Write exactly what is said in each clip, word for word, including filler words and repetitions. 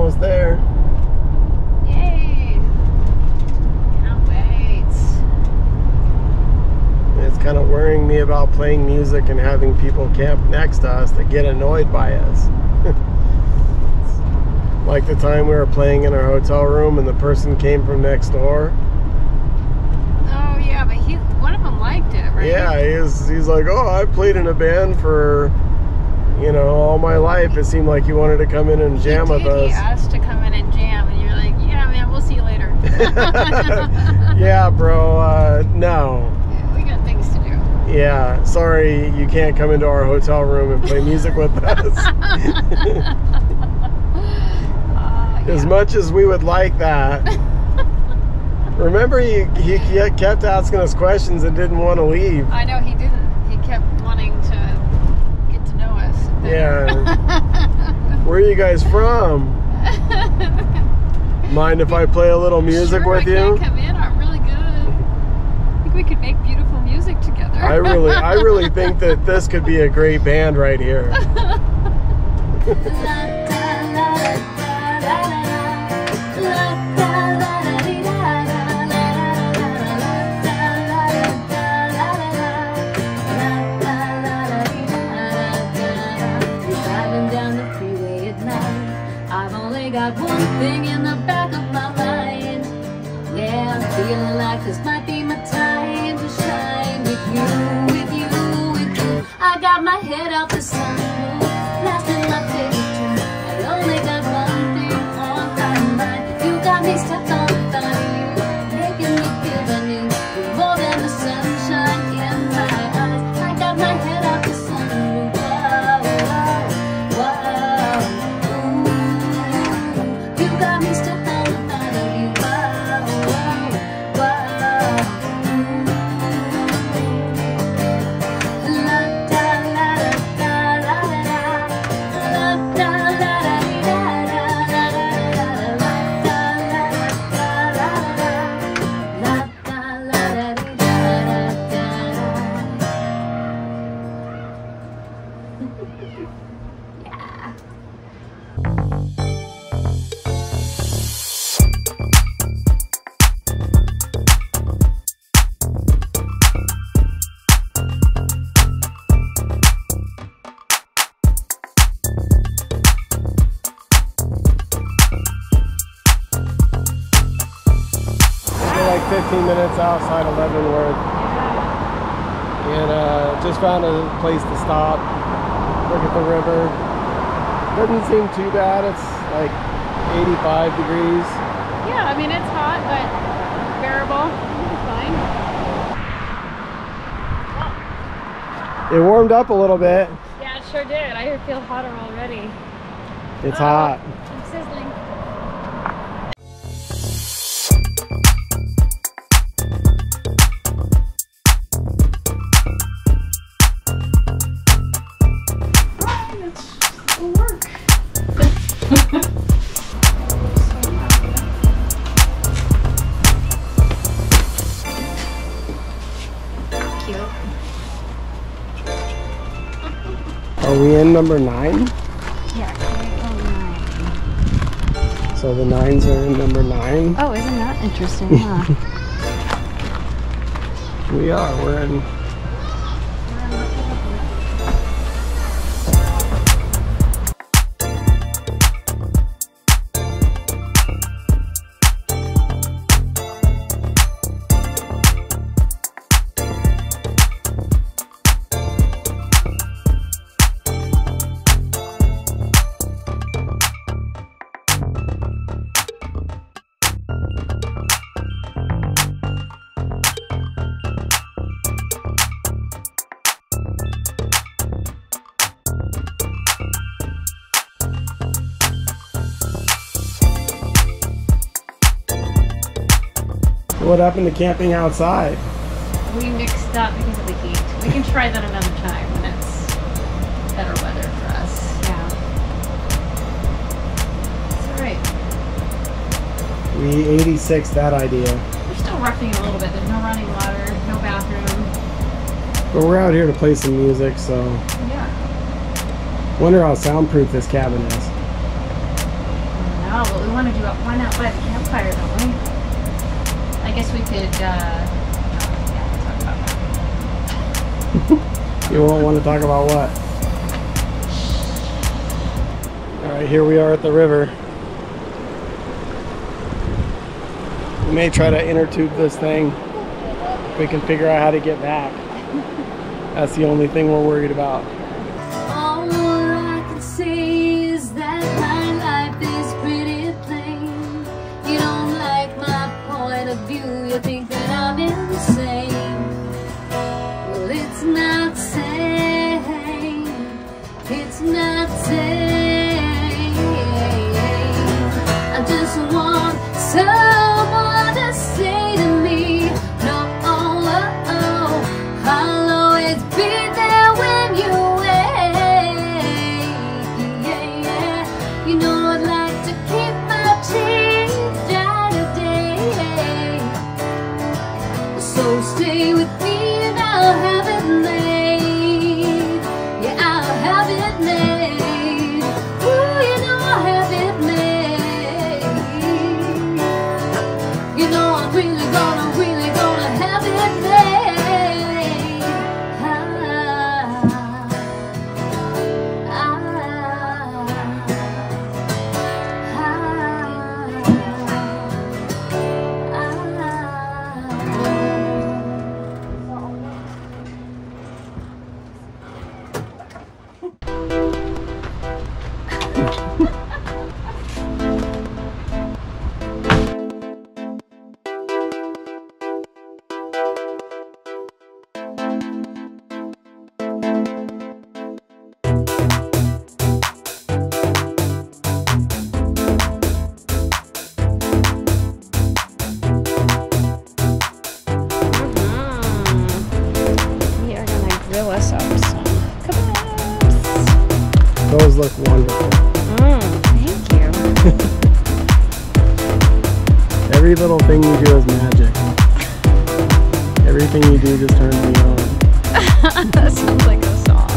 almost there. Yay! Can't wait. It's kind of worrying me about playing music and having people camp next to us that get annoyed by us. Like the time we were playing in our hotel room and the person came from next door. Oh yeah, but he one of them liked it, right? Yeah, he's he's like, oh, I played in a band for, you know, all my life. It seemed like you wanted to come in and jam he with did. us. He asked to come in and jam, and you're like, yeah, man, we'll see you later. Yeah, bro. Uh, no. Yeah, we got things to do. Yeah, sorry, you can't come into our hotel room and play music with us. uh, As yeah. much as we would like that. Remember, he, he kept asking us questions and didn't want to leave. I know he didn't. He kept wanting to get to know us. Yeah. Where are you guys from? Mind if I play a little music sure, with I you? Can't come in. I'm really good. I think we could make beautiful music together. I really, I really think that this could be a great band right here. Got one thing in the back of my mind. Yeah, I'm feeling like this might be my time to shine. With you, with you, with you, I got my head out the sunroof, blasting my picture. I only got one thing on my mind. You got me stuck on thought of you, making me feel the new. You're more than the sunshine in my eyes. I got my head out the sunroof. Whoa, whoa, whoa. You got me stuck on the thought of you. Whoa, whoa, whoa. La da la da la la la. La da la da da da da da. La da la da da la da da da. Yeah. We're like fifteen minutes outside of Leavenworth. And uh, just found a place to stop, look at the river. Doesn't seem too bad. It's like eighty-five degrees. Yeah, I mean it's hot, but bearable. It's fine. It warmed up a little bit. Yeah, it sure did. I feel hotter already. It's Oh, hot. I'm sizzling. Fine, it's it'll work. Cute. Are we in number nine? Yeah, can we go nine? So the nines are in number nine. Oh, isn't that interesting, huh? We are. We're in. What happened to camping outside? We mixed up because of the heat. We can try that another time when it's better weather for us. Yeah. It's alright. We eighty-six that idea. We're still roughing it a little bit. There's no running water, no bathroom. But we're out here to play some music, so. Yeah. Wonder how soundproof this cabin is. I don't Oh, but we want to do it. Why not by the campfire, don't we? I guess we could, uh, yeah, talk about that. You won't want to talk about what? Alright, here we are at the river. We may try to inner tube this thing. We can figure out how to get back. That's the only thing we're worried about. All I can say is that my life is pretty plain. You don't like my point of view, you think that I'm insane. Well, it's not sane, it's not sane. I just want someone to say to me, no, oh, oh, oh, I'll always be there when you wait. Yeah, yeah. You know I'd like to keep my change day to day. So stay with me and I'll have it made. Yeah, I'll have it made. Ooh, you know I'll have it made. You know I'm really gonna, really gonna have it made. Ah, ah, We are gonna grill us up some kebabs. Those look wonderful. Mm, thank you. Every little thing you do is magic. Everything you do just turns me on. That sounds like a song.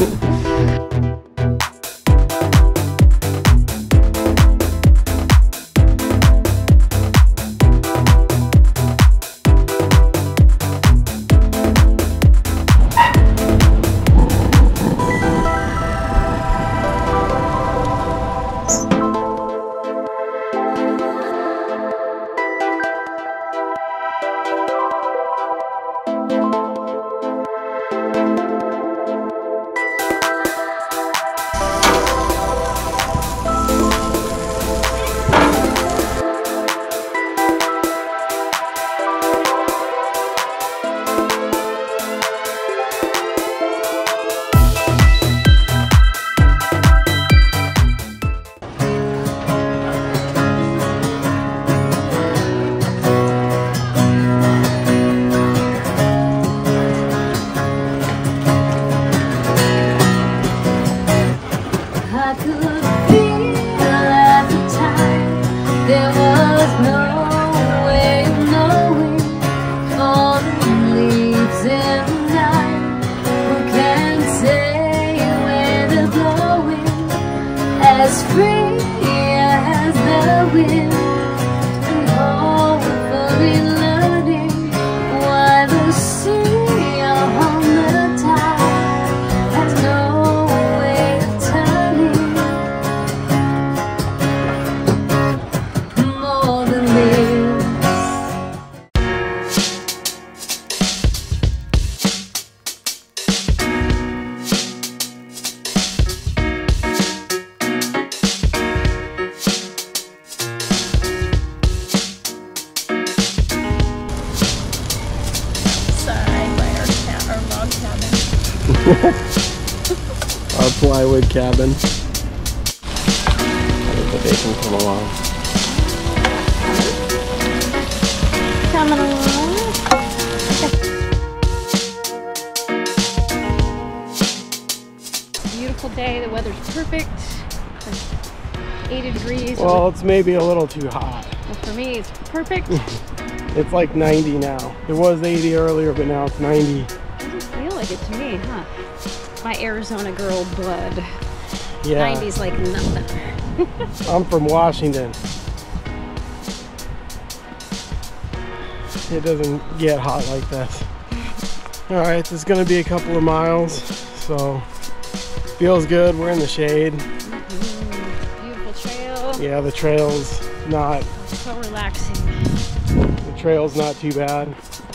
I could feel at the time there was no way of knowing all the leaves in the night. Who can say where they're blowing as free as the wind? And hopefully learning why the sea on the tide has no way of turning more than this. Side by our, ca- our log cabin. Our plywood cabin. How did the bacon come along? Coming along. Beautiful day. The weather's perfect. eighty degrees. Well, it's maybe a little too hot. Well, for me, it's perfect. It's like ninety now. It was eighty earlier, but now it's ninety. Doesn't feel like it to me, huh? My Arizona girl blood. Yeah. ninety's like nothing. I'm from Washington. It doesn't get hot like this. Alright, this is going to be a couple of miles, so feels good. We're in the shade. Mm-hmm. Beautiful trail. Yeah, the trail's not... So relaxing. The trail's not too bad.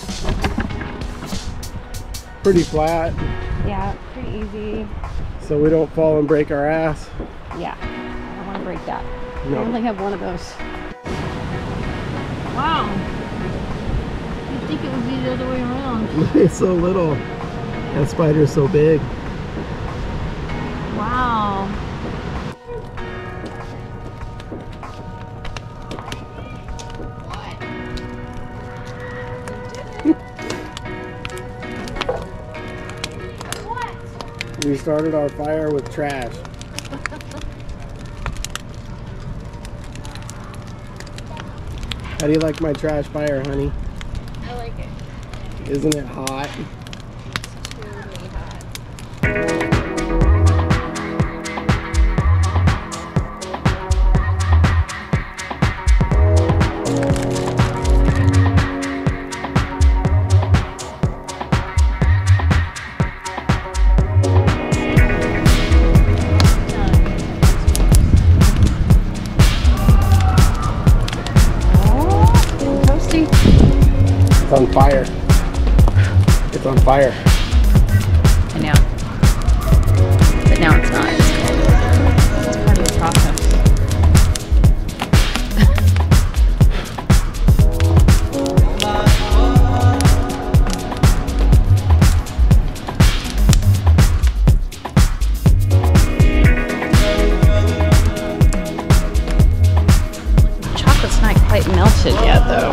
Pretty flat. Yeah, pretty easy. So we don't fall and break our ass. Yeah, I don't want to break that. No. I only have one of those. Wow. You'd think it would be the other way around. It's so little. That spider's so big. Wow. We started our fire with trash. How do you like my trash fire, honey? I like it. Isn't it hot? It's truly hot. It's on fire. It's on fire. I know. But now it's not. It's part of the process. Chocolate's not quite melted yet, though.